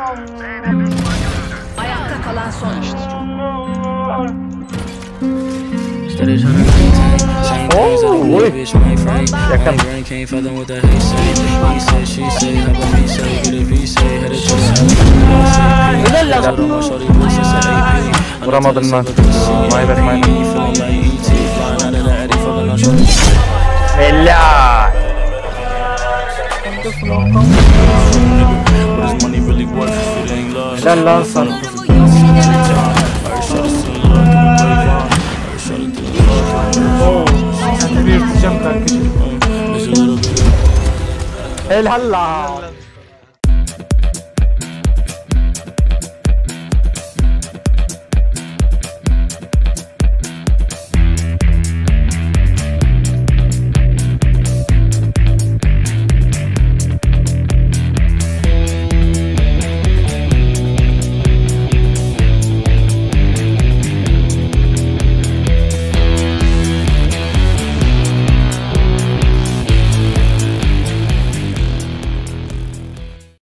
Ayakta kalan son oyuncu. Yakın. Vuramadım lan. My bad. Helal. Helal lan sana. Bir yırtacağım kanka. Helal lan.